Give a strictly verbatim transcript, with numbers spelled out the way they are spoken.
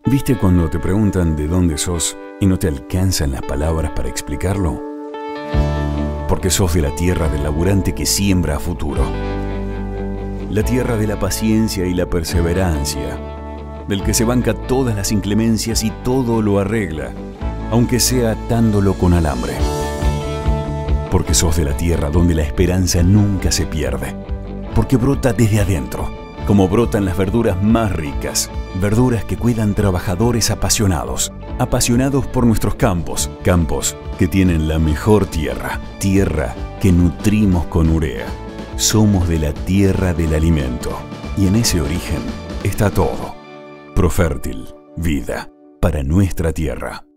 ¿Viste cuando te preguntan de dónde sos y no te alcanzan las palabras para explicarlo? Porque sos de la tierra del laburante que siembra a futuro. La tierra de la paciencia y la perseverancia, del que se banca todas las inclemencias y todo lo arregla, aunque sea atándolo con alambre. Porque sos de la tierra donde la esperanza nunca se pierde, porque brota desde adentro, como brotan las verduras más ricas, verduras que cuidan trabajadores apasionados, apasionados por nuestros campos, campos que tienen la mejor tierra, tierra que nutrimos con urea. Somos de la tierra del alimento, y en ese origen está todo. Profértil, vida para nuestra tierra.